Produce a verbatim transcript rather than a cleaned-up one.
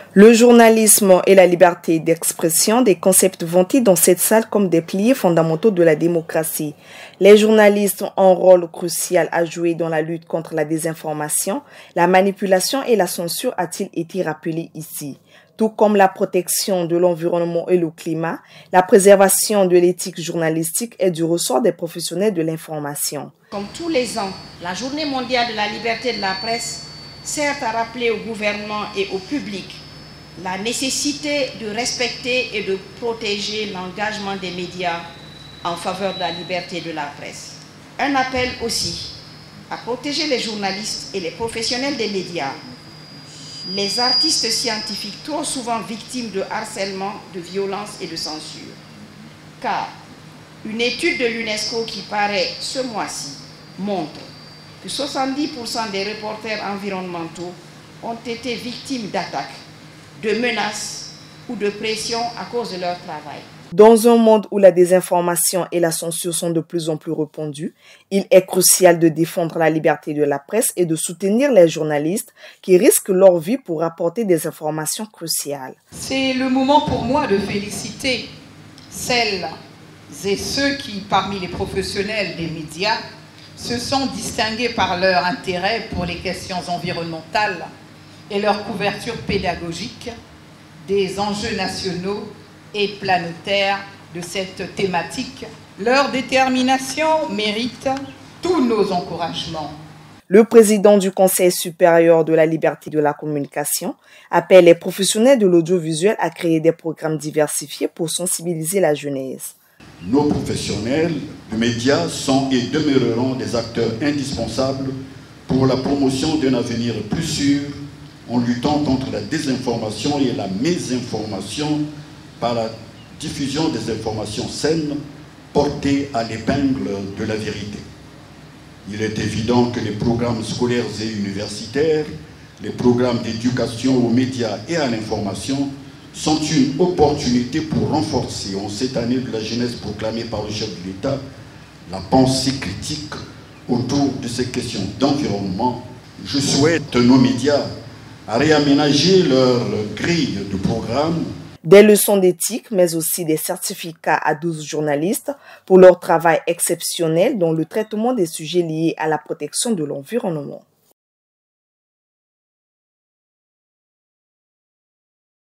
Le journalisme et la liberté d'expression, des concepts vantés dans cette salle comme des piliers fondamentaux de la démocratie. Les journalistes ont un rôle crucial à jouer dans la lutte contre la désinformation, la manipulation et la censure a-t-il été rappelé ici. Tout comme la protection de l'environnement et le climat, la préservation de l'éthique journalistique est du ressort des professionnels de l'information. Comme tous les ans, la Journée mondiale de la liberté de la presse sert à rappeler au gouvernement et au public la nécessité de respecter et de protéger l'engagement des médias en faveur de la liberté de la presse. Un appel aussi à protéger les journalistes et les professionnels des médias, les artistes scientifiques trop souvent victimes de harcèlement, de violence et de censure. Car une étude de l'UNESCO qui paraît ce mois-ci montre que soixante-dix pour cent des reporters environnementaux ont été victimes d'attaques, de menaces ou de pression à cause de leur travail. Dans un monde où la désinformation et la censure sont de plus en plus répandues, il est crucial de défendre la liberté de la presse et de soutenir les journalistes qui risquent leur vie pour apporter des informations cruciales. C'est le moment pour moi de féliciter celles et ceux qui, parmi les professionnels des médias, se sont distingués par leur intérêt pour les questions environnementales et leur couverture pédagogique des enjeux nationaux et planétaires de cette thématique. Leur détermination mérite tous nos encouragements. Le président du Conseil supérieur de la liberté de la communication appelle les professionnels de l'audiovisuel à créer des programmes diversifiés pour sensibiliser la jeunesse. Nos professionnels de médias sont et demeureront des acteurs indispensables pour la promotion d'un avenir plus sûr en luttant contre la désinformation et la mésinformation par la diffusion des informations saines portées à l'épingle de la vérité. Il est évident que les programmes scolaires et universitaires, les programmes d'éducation aux médias et à l'information sont une opportunité pour renforcer, en cette année de la jeunesse proclamée par le chef de l'État, la pensée critique autour de ces questions d'environnement. Je souhaite nos médias à réaménager leur grille de programme. Des leçons d'éthique, mais aussi des certificats à douze journalistes pour leur travail exceptionnel dans le traitement des sujets liés à la protection de l'environnement.